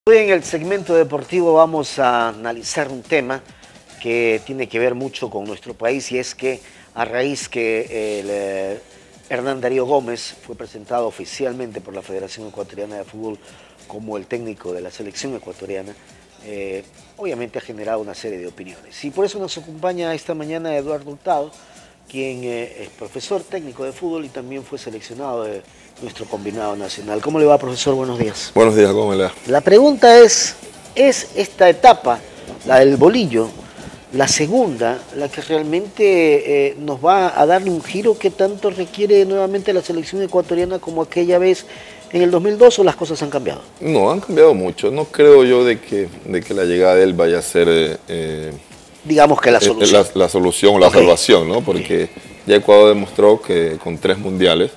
Hoy en el segmento deportivo vamos a analizar un tema que tiene que ver mucho con nuestro país, y es que a raíz que Hernán Darío Gómez fue presentado oficialmente por la Federación Ecuatoriana de Fútbol como el técnico de la selección ecuatoriana, obviamente ha generado una serie de opiniones. Y por eso nos acompaña esta mañana Eduardo Hurtado, quien es profesor técnico de fútbol y también fue seleccionado de nuestro combinado nacional. ¿Cómo le va, profesor? Buenos días. Buenos días, ¿cómo le va? La pregunta ¿es esta etapa, la del bolillo, la segunda, la que realmente nos va a dar un giro que tanto requiere nuevamente la selección ecuatoriana como aquella vez en el 2002, o las cosas han cambiado? No, han cambiado mucho. No creo yo de que la llegada de él vaya a ser digamos que la solución. La solución o la salvación, ¿no? Porque ya Ecuador demostró que con 3 mundiales,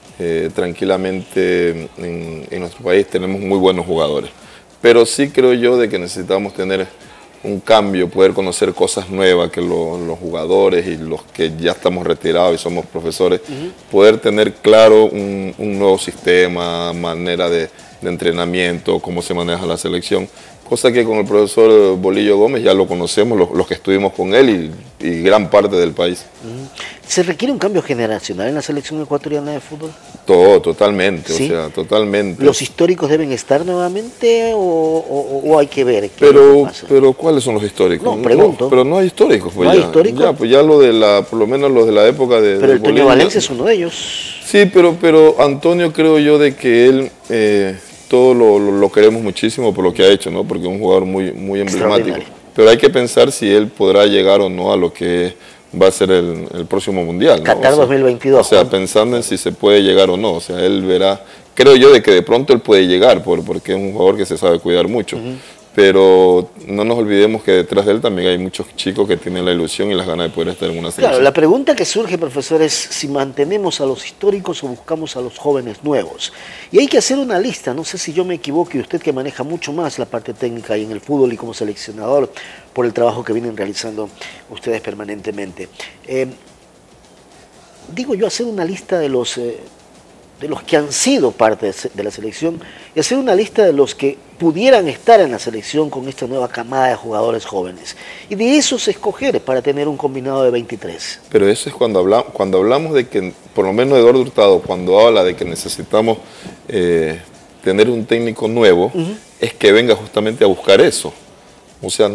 tranquilamente en nuestro país tenemos muy buenos jugadores. Pero sí creo yo de que necesitamos tener un cambio, poder conocer cosas nuevas, que los jugadores y los que ya estamos retirados y somos profesores, poder tener claro un nuevo sistema, manera de entrenamiento, cómo se maneja la selección. Cosa que con el profesor Bolillo Gómez ya lo conocemos, los que estuvimos con él y gran parte del país. ¿Se requiere un cambio generacional en la selección ecuatoriana de fútbol? Totalmente, ¿sí? O sea, totalmente. ¿Los históricos deben estar nuevamente o hay que ver qué pasa? Pero ¿cuáles son los históricos? No, pregunto. Pero no hay históricos. Pues ¿No hay históricos? Ya, pues ya por lo menos los de la época de... Pero el Toño Valencia es uno de ellos. Sí, pero Antonio, creo yo de que él... todo lo queremos muchísimo por lo que ha hecho, ¿no? Porque es un jugador muy emblemático. Pero hay que pensar si él podrá llegar o no a lo que va a ser el próximo Mundial, ¿no? Qatar 2022. O sea, pensando en si se puede llegar o no. O sea, él verá. Creo yo de que de pronto él puede llegar, porque es un jugador que se sabe cuidar mucho. Pero no nos olvidemos que detrás de él también hay muchos chicos que tienen la ilusión y las ganas de poder estar en una selección. Claro, la pregunta que surge, profesor, es si mantenemos a los históricos o buscamos a los jóvenes nuevos. Y hay que hacer una lista, no sé si yo me equivoco, y usted que maneja mucho más la parte técnica y en el fútbol y como seleccionador, por el trabajo que vienen realizando ustedes permanentemente. Digo yo, hacer una lista de los que han sido parte de la selección y hacer una lista de los que pudieran estar en la selección con esta nueva camada de jugadores jóvenes. Y de esos escoger para tener un combinado de 23. Pero eso es cuando hablamos de que, por lo menos Eduardo Hurtado, cuando habla de que necesitamos tener un técnico nuevo, es que venga justamente a buscar eso. O sea,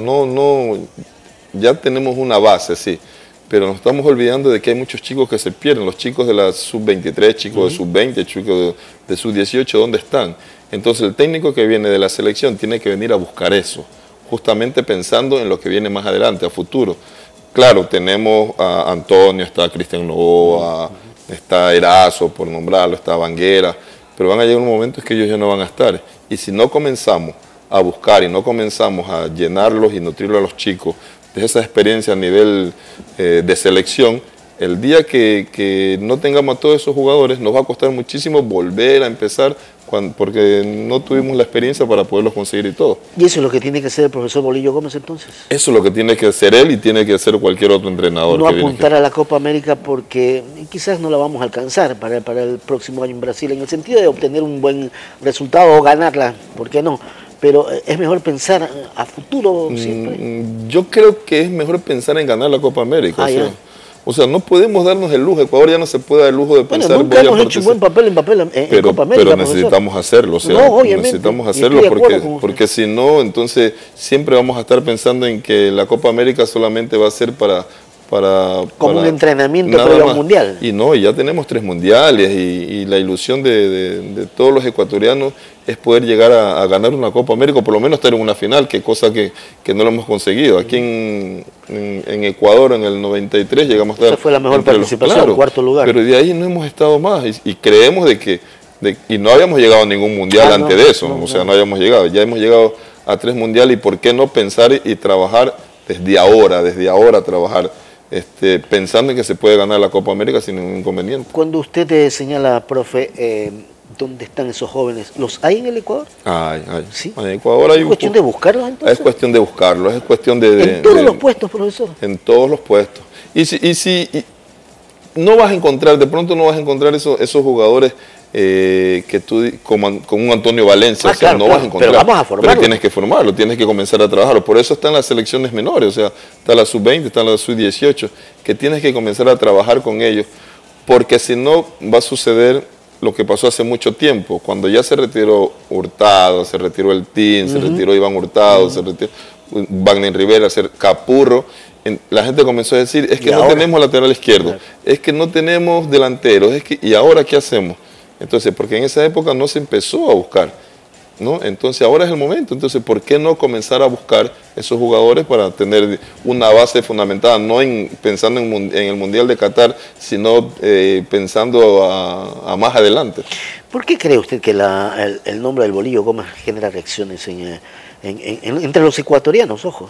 ya tenemos una base, sí. Pero nos estamos olvidando de que hay muchos chicos que se pierden, los chicos de la sub-23, chicos de sub-20, chicos de sub-18, ¿dónde están? Entonces el técnico que viene de la selección tiene que venir a buscar eso, justamente pensando en lo que viene más adelante, a futuro. Claro, tenemos a Antonio, está Cristian Novoa, está Erazo, por nombrarlo, está Banguera, pero van a llegar un momento en que ellos ya no van a estar. Y si no comenzamos a buscar y no comenzamos a llenarlos y nutrirlos a los chicos de esa experiencia a nivel de selección, el día que no tengamos a todos esos jugadores nos va a costar muchísimo volver a empezar porque no tuvimos la experiencia para poderlos conseguir y todo. ¿Y eso es lo que tiene que hacer el profesor Bolillo Gómez entonces? Eso es lo que tiene que hacer él y tiene que hacer cualquier otro entrenador. No apuntar a la Copa América porque quizás no la vamos a alcanzar para el próximo año en Brasil, en el sentido de obtener un buen resultado o ganarla, ¿por qué no? Pero es mejor pensar a futuro siempre. Yo creo que es mejor pensar en ganar la Copa América. O sea, no podemos darnos el lujo. Ecuador ya no se puede dar el lujo de pensar... Bueno, nunca hemos hecho un buen papel en Copa América, pero necesitamos hacerlo. O sea, no, obviamente, necesitamos hacerlo porque si no, entonces siempre vamos a estar pensando en que la Copa América solamente va a ser como un entrenamiento previo al mundial. Y no, ya tenemos 3 mundiales y la ilusión de todos los ecuatorianos es poder llegar a ganar una Copa América, o por lo menos estar en una final, que cosa que no lo hemos conseguido. Aquí en Ecuador en el 93 llegamos a estar... Esa fue la mejor participación, cuarto lugar. Pero de ahí no hemos estado más y creemos de que... y no habíamos llegado a ningún mundial antes de eso, no habíamos llegado. Ya hemos llegado a 3 mundiales y por qué no pensar y trabajar desde ahora trabajar pensando en que se puede ganar la Copa América sin ningún inconveniente. Cuando usted señala, profe, ¿dónde están esos jóvenes? ¿Los hay en el Ecuador? ¿Sí? En Ecuador hay ¿Es cuestión de buscarlos entonces? Es cuestión de buscarlos, es cuestión ¿En todos los puestos, profesor? En todos los puestos. Y no vas a encontrar, de pronto no vas a encontrar esos jugadores que tú, como, con un Antonio Valencia, o sea, claro, no claro, vas a encontrar. pero vamos a formarlo. Pero tienes que formarlo, tienes que comenzar a trabajarlo. Por eso están las selecciones menores, o sea, está la sub-20, está la sub-18, que tienes que comenzar a trabajar con ellos, porque si no va a suceder lo que pasó hace mucho tiempo, cuando ya se retiró Hurtado, se retiró el Team, se retiró Iván Hurtado, se retiró Wagner Rivera, Capurro. La gente comenzó a decir, es que no tenemos lateral izquierdo, es que no tenemos delanteros, ¿y ahora qué hacemos? Entonces, porque en esa época no se empezó a buscar, ¿no? Entonces ahora es el momento. Entonces, ¿por qué no comenzar a buscar esos jugadores para tener una base fundamentada, no pensando en el Mundial de Qatar, sino pensando a más adelante? ¿Por qué cree usted que el nombre del Bolillo Gómez genera reacciones entre los ecuatorianos, ojo?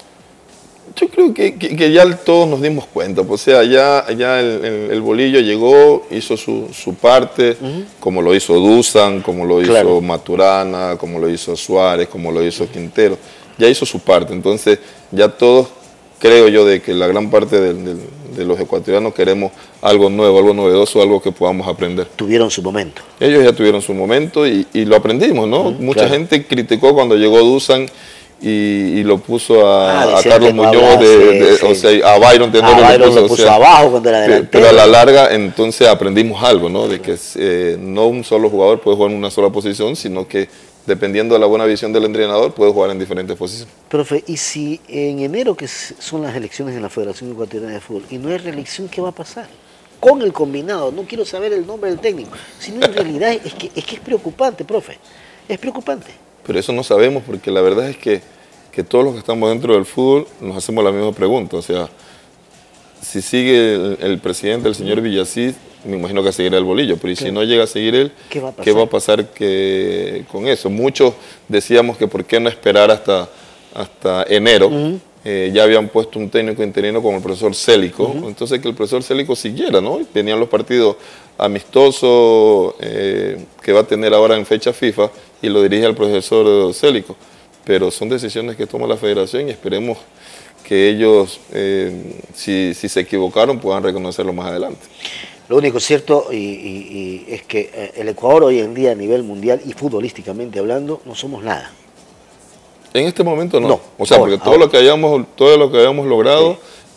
Yo creo que ya todos nos dimos cuenta, pues, o sea, ya el Bolillo llegó, hizo su parte, como lo hizo Dusan, como lo hizo Maturana, como lo hizo Suárez, como lo hizo Quintero, ya hizo su parte. Entonces ya todos, creo yo, de que la gran parte de los ecuatorianos queremos algo nuevo, algo novedoso, algo que podamos aprender. Tuvieron su momento. Ellos ya tuvieron su momento y lo aprendimos, ¿no? Mucha gente criticó cuando llegó Dusan y lo puso a Carlos Muñoz, o sea, a Byron Tenorio lo puso abajo cuando era delantero. Pero a la larga entonces aprendimos algo, ¿no? De que no un solo jugador puede jugar en una sola posición, sino que dependiendo de la buena visión del entrenador puede jugar en diferentes posiciones. Profe, y si en enero, que son las elecciones en la Federación Ecuatoriana de Fútbol, y no hay reelección, ¿qué va a pasar? Con el combinado, no quiero saber el nombre del técnico, sino en realidad es que es preocupante, profe, es preocupante. Pero eso no sabemos, porque la verdad es que todos los que estamos dentro del fútbol nos hacemos la misma pregunta. O sea, si sigue el presidente, el señor Villasís, me imagino que seguirá el Bolillo, pero si no llega a seguir él, ¿qué va a pasar con eso? Muchos decíamos que por qué no esperar hasta enero. Ya habían puesto un técnico interino como el profesor Célico, entonces que el profesor Célico siguiera, ¿no? Tenían los partidos amistosos que va a tener ahora en fecha FIFA y lo dirige el profesor Célico. Pero son decisiones que toma la federación y esperemos que ellos, si se equivocaron, puedan reconocerlo más adelante. Lo único cierto y es que el Ecuador hoy en día a nivel mundial y futbolísticamente hablando no somos nada. En este momento no. O sea, porque todo lo que hayamos logrado,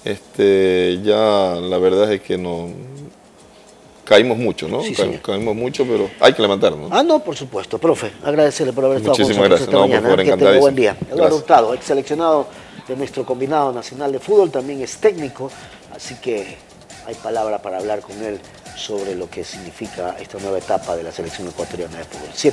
ya la verdad es que no caímos mucho, ¿no? Sí, caímos mucho, pero hay que levantarnos. Ah, no, por supuesto. Profe, agradecerle por haber estado con nosotros esta mañana. Que tenga buen día. Eduardo Hurtado, ex seleccionado de nuestro combinado nacional de fútbol, también es técnico, así que hay palabra para hablar con él sobre lo que significa esta nueva etapa de la selección ecuatoriana de fútbol.